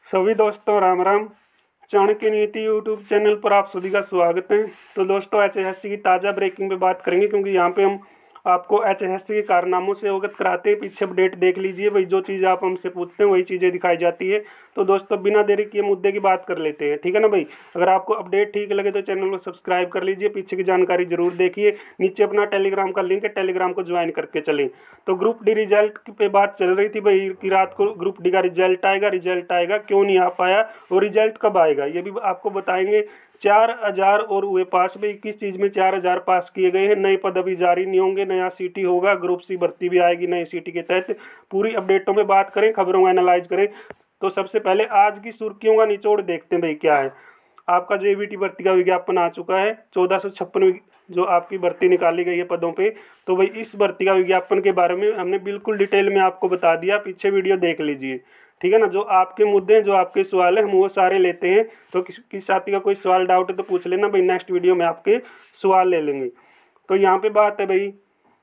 सभी दोस्तों राम राम। चाणक्य नीति यूट्यूब चैनल पर आप सभी का स्वागत है। तो दोस्तों एचएसएससी की ताज़ा ब्रेकिंग पे बात करेंगे, क्योंकि यहाँ पे हम आपको एचएसएससी के कारनामों से अवगत कराते हैं। पीछे अपडेट देख लीजिए भाई, जो चीज़ आप हमसे पूछते हैं वही चीज़ें दिखाई जाती है। तो दोस्तों बिना देरी किए मुद्दे की बात कर लेते हैं, ठीक है ना भाई। अगर आपको अपडेट ठीक लगे तो चैनल को सब्सक्राइब कर लीजिए, पीछे की जानकारी जरूर देखिए। नीचे अपना टेलीग्राम का लिंक है, टेलीग्राम को ज्वाइन करके चलें। तो ग्रुप डी रिजल्ट पे बात चल रही थी भाई कि रात को ग्रुप डी का रिजल्ट आएगा, क्यों नहीं आ पाया और रिजल्ट कब आएगा ये भी आपको बताएंगे। 4000 और हुए पास भाई, किस चीज़ में 4000 पास किए गए हैं। नए पद अभी जारी नहीं होंगे, नया सीटी होगा, ग्रुप सी भर्ती भी आएगी नई सीटी के तहत। पूरी अपडेटों में बात करें, खबरों का एनालाइज करें। तो सबसे पहले आज की सुर्खियों का निचोड़ देखते हैं भाई क्या है। आपका जेबीटी भर्ती का विज्ञापन आ चुका है, 1456 जो आपकी भर्ती निकाली गई है पदों पे। तो भाई इस भर्ती का विज्ञापन के बारे में हमने बिल्कुल डिटेल में आपको बता दिया, पीछे वीडियो देख लीजिए, ठीक है ना। जो आपके मुद्दे हैं, जो आपके सवाल हैं, हम वो सारे लेते हैं। तो किस साथी का कोई सवाल डाउट है तो पूछ लेना भाई, नेक्स्ट वीडियो में आपके सवाल ले लेंगे। तो यहाँ पे बात है भाई,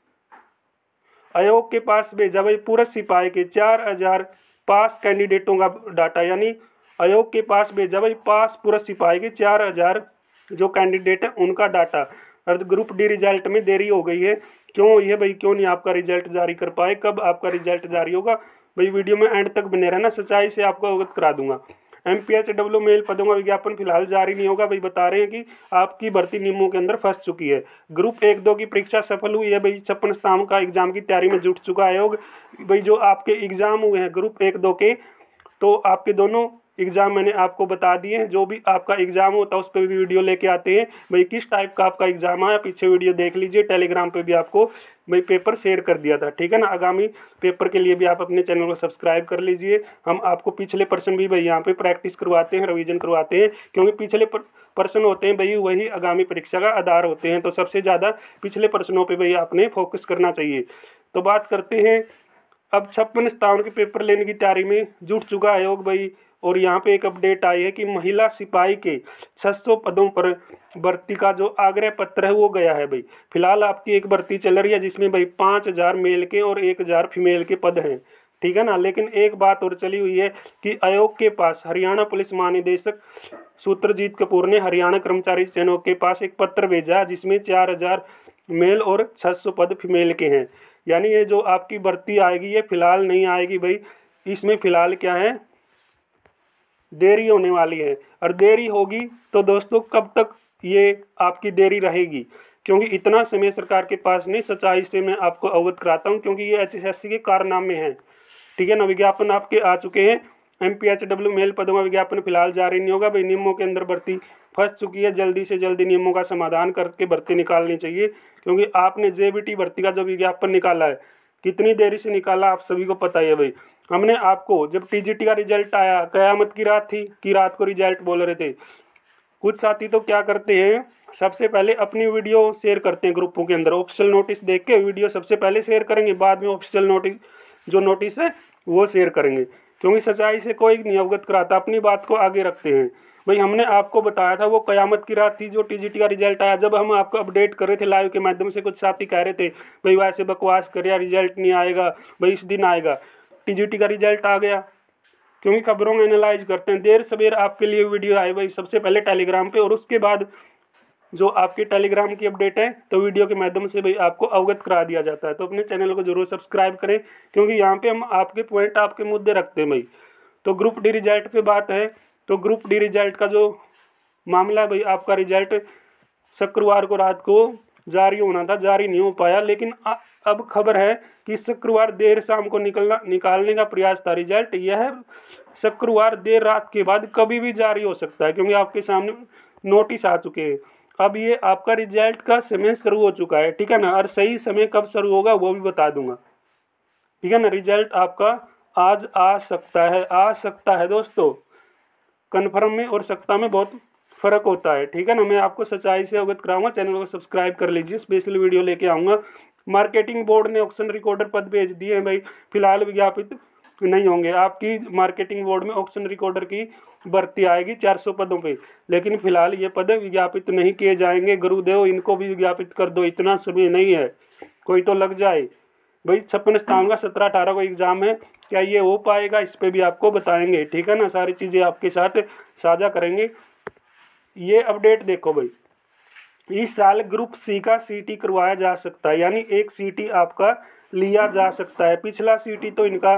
आयोग के पास भेजा भाई पूरा सिपाही के 4000 पास कैंडिडेटों का डाटा, यानी आयोग के पास भेजा भाई पास पूरा सिपाही के 4000 जो कैंडिडेट है उनका डाटा। और ग्रुप डी रिजल्ट में देरी हो गई है, क्यों हुई है भाई, क्यों नहीं आपका रिजल्ट जारी कर पाए, कब आपका रिजल्ट जारी होगा भाई। वीडियो में एंड तक बने रहना, सच्चाई से आपको अवगत करा दूंगा। MPHW मेल पदों का विज्ञापन फिलहाल जारी नहीं होगा भाई। बता रहे हैं कि आपकी भर्ती नियमों के अंदर फंस चुकी है। ग्रुप 1-2 की परीक्षा सफल हुई है भाई, 56 स्थानों का एग्जाम की तैयारी में जुट चुका आयोग भाई। जो आपके एग्जाम हुए हैं ग्रुप 1-2 के, तो आपके दोनों एग्ज़ाम मैंने आपको बता दिए हैं। जो भी आपका एग्ज़ाम होता है उस पर भी वीडियो लेके आते हैं भाई, किस टाइप का आपका एग्ज़ाम आया, पीछे वीडियो देख लीजिए। टेलीग्राम पे भी आपको भाई पेपर शेयर कर दिया था, ठीक है ना। आगामी पेपर के लिए भी आप अपने चैनल को सब्सक्राइब कर लीजिए। हम आपको पिछले प्रश्न भी भाई यहाँ पे प्रैक्टिस करवाते हैं, रिवीजन करवाते हैं, क्योंकि पिछले प्रश्न होते हैं भाई वही आगामी परीक्षा का आधार होते हैं। तो सबसे ज़्यादा पिछले प्रश्नों पर भाई आपने फोकस करना चाहिए। तो बात करते हैं, अब 56 स्थानों के पेपर लेने की तैयारी में जुट चुका आयोग भाई। और यहाँ पे एक अपडेट आई है कि महिला सिपाही के 600 पदों पर भर्ती का जो आग्रह पत्र है वो गया है भाई। फिलहाल आपकी एक भर्ती चल रही है जिसमें भाई 5000 मेल के और 1000 फीमेल के पद हैं, ठीक है ना। लेकिन एक बात और चली हुई है कि आयोग के पास हरियाणा पुलिस महानिदेशक सूत्रजीत कपूर ने हरियाणा कर्मचारी चयन के पास एक पत्र भेजा जिसमें 4000 मेल और 600 पद फीमेल के हैं। यानी ये जो आपकी भर्ती आएगी ये फिलहाल नहीं आएगी भाई, इसमें फिलहाल क्या है, देरी होने वाली है। और देरी होगी तो दोस्तों कब तक ये आपकी देरी रहेगी, क्योंकि इतना समय सरकार के पास नहीं। सच्चाई से मैं आपको अवगत कराता हूँ, क्योंकि ये एचएसएससी के कारनामे हैं, ठीक है ना। विज्ञापन आपके आ चुके हैं। MPHW मेल पदों का विज्ञापन फिलहाल जारी नहीं होगा भाई। नियमों के अंदर भर्ती फंस चुकी है, जल्दी से जल्दी नियमों का समाधान करके भर्ती निकालनी चाहिए। क्योंकि आपने जेबीटी भर्ती का जो विज्ञापन निकाला है कितनी देरी से निकाला आप सभी को पता ही है भाई। हमने आपको जब टीजीटी का रिजल्ट आया, कयामत की रात थी कि रात को रिजल्ट बोल रहे थे। कुछ साथी तो क्या करते हैं, सबसे पहले अपनी वीडियो शेयर करते हैं ग्रुपों के अंदर, ऑफिशियल नोटिस देख के वीडियो सबसे पहले शेयर करेंगे, बाद में ऑफिशियल नोटिस है वो शेयर करेंगे। क्योंकि सच्चाई से कोई नहीं अवगत कराता, अपनी बात को आगे रखते हैं भाई। हमने आपको बताया था वो कयामत की रात थी जो टीजीटी का रिजल्ट आया। जब हम आपको अपडेट कर रहे थे लाइव के माध्यम से, कुछ साथी कह रहे थे भाई वैसे बकवास कर यार, रिजल्ट नहीं आएगा भाई, इस दिन आएगा। टीजीटी का रिजल्ट आ गया, क्योंकि खबरों में एनालाइज करते हैं। देर सवेर आपके लिए वीडियो आए भाई, सबसे पहले टेलीग्राम पे, और उसके बाद जो आपके टेलीग्राम की अपडेट है तो वीडियो के माध्यम से भाई आपको अवगत करा दिया जाता है। तो अपने चैनल को जरूर सब्सक्राइब करें, क्योंकि यहाँ पे हम आपके पॉइंट, आपके मुद्दे रखते हैं भाई। तो ग्रुप डी रिजल्ट पे बात है। तो ग्रुप डी रिजल्ट का जो मामला है भाई, आपका रिजल्ट शुक्रवार को रात को जारी होना था, जारी नहीं हो पाया। लेकिन अब खबर है कि शुक्रवार देर शाम को निकालने का प्रयास था। रिजल्ट यह है शुक्रवार देर रात के बाद कभी भी जारी हो सकता है, क्योंकि आपके सामने नोटिस आ चुके हैं। अब ये आपका रिजल्ट का समय शुरू हो चुका है, ठीक है ना। और सही समय कब शुरू होगा वो भी बता दूंगा, ठीक है ना। रिजल्ट आपका आज आ सकता है दोस्तों। कन्फर्म में और सकता में बहुत फ़र्क होता है, ठीक है ना। मैं आपको सच्चाई से अवगत कराऊंगा, चैनल को सब्सक्राइब कर लीजिए, स्पेशल वीडियो लेके आऊँगा। मार्केटिंग बोर्ड ने ऑक्शन रिकॉर्डर पद भेज दिए हैं भाई, फिलहाल विज्ञापित नहीं होंगे। आपकी मार्केटिंग बोर्ड में ऑक्शन रिकॉर्डर की भर्ती आएगी 400 पदों पे, लेकिन फिलहाल ये पद विज्ञापित नहीं किए जाएंगे। गुरुदेव इनको भी विज्ञापित कर दो, इतना समय नहीं है, कोई तो लग जाए। भाई 56 का 17-18 को एग्ज़ाम है, क्या ये हो पाएगा, इस पे भी आपको बताएंगे, ठीक है ना। सारी चीज़ें आपके साथ साझा करेंगे। ये अपडेट देखो भाई, इस साल ग्रुप सी का सीटी करवाया जा सकता है, यानी एक सीटी आपका लिया जा सकता है। पिछला सीटी तो इनका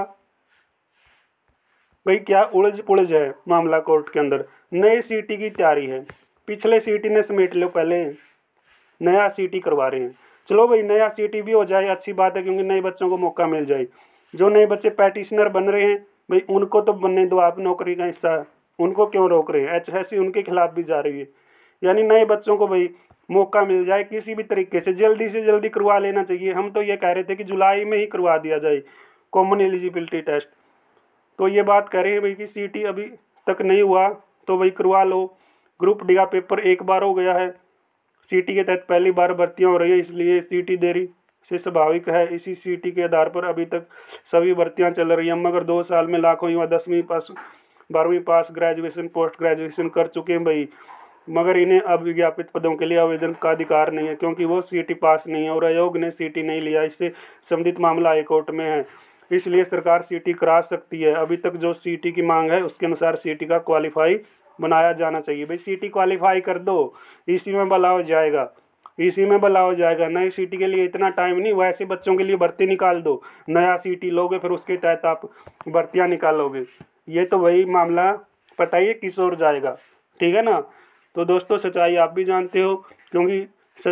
भाई क्या उलझ पुलझ है मामला कोर्ट के अंदर। नए सीटी की तैयारी है, पिछले सीटी ने समेट लो, पहले नया सीटी करवा रहे हैं। चलो भाई नया सीटी भी हो जाए, अच्छी बात है, क्योंकि नए बच्चों को मौका मिल जाए। जो नए बच्चे पैटिशनर बन रहे हैं भाई, उनको तो बनने दो, आप नौकरी का हिस्सा, उनको क्यों रोक रहे हैं। HSC उनके खिलाफ भी जा रही है, यानी नए बच्चों को भाई मौका मिल जाए किसी भी तरीके से जल्दी करवा लेना चाहिए। हम तो ये कह रहे थे कि जुलाई में ही करवा दिया जाए कॉमन एलिजिबिलिटी टेस्ट, तो ये बात कह रहे हैं भाई कि सीटी अभी तक नहीं हुआ तो भाई करवा लो। ग्रुप डी का पेपर एक बार हो गया है, सीटी के तहत पहली बार भर्तियां हो रही है, इसलिए सीटी देरी से स्वाभाविक है। इसी सीटी के आधार पर अभी तक सभी भर्तियां चल रही हैं, मगर 2 साल में लाखों युवा 10वीं पास 12वीं पास ग्रेजुएशन पोस्ट ग्रेजुएशन कर चुके हैं भाई, मगर इन्हें अब विज्ञापित पदों के लिए आवेदन का अधिकार नहीं है, क्योंकि वो सीटी पास नहीं है और आयोग ने सीटी नहीं लिया। इससे संबंधित मामला हाईकोर्ट में है, इसलिए सरकार सीटी करा सकती है। अभी तक जो सीटी की मांग है उसके अनुसार सीटी का क्वालिफाई बनाया जाना चाहिए। भाई सीटी क्वालिफाई कर दो, इसी में भला हो जाएगा, इसी में भला हो जाएगा। नई सीटी के लिए इतना टाइम नहीं, वैसे बच्चों के लिए भर्ती निकाल दो, नया सीटी लोगे फिर उसके तहत आप भर्तियाँ निकालोगे। ये तो वही मामला पता ही है किस ओर जाएगा, ठीक है ना। तो दोस्तों सच्चाई आप भी जानते हो, क्योंकि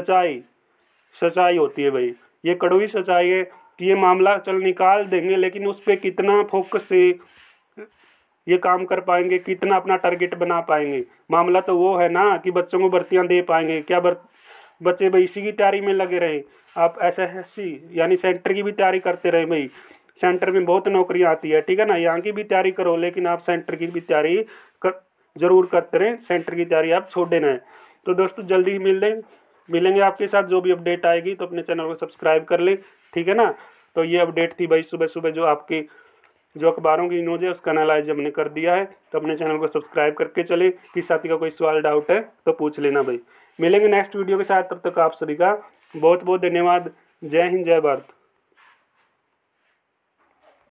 सच्चाई होती है भाई, ये कड़वी सच्चाई है कि ये मामला चल निकाल देंगे, लेकिन उस पर कितना फोकस से ये काम कर पाएंगे, कितना अपना टारगेट बना पाएंगे। मामला तो वो है ना कि बच्चों को भर्तियां दे पाएंगे क्या। बच्चे भाई इसी की तैयारी में लगे रहे, आप SSC यानी सेंटर की भी तैयारी करते रहे भाई, सेंटर में बहुत नौकरियां आती है, ठीक है ना। यहाँ की भी तैयारी करो, लेकिन आप सेंटर की भी तैयारी जरूर करते रहें, सेंटर की तैयारी आप छोड़ देना है। तो दोस्तों जल्दी ही मिलेंगे आपके साथ, जो भी अपडेट आएगी तो अपने चैनल को सब्सक्राइब कर लें, ठीक है ना। तो ये अपडेट थी भाई सुबह सुबह जो अखबारों की न्यूज़ है उसका एनालाइज हमने कर दिया है। तो अपने चैनल को सब्सक्राइब करके चले, किसी साथी का कोई सवाल डाउट है तो पूछ लेना भाई। मिलेंगे नेक्स्ट वीडियो के साथ, तब तक आप सभी का बहुत बहुत धन्यवाद। जय हिंद, जय भारत।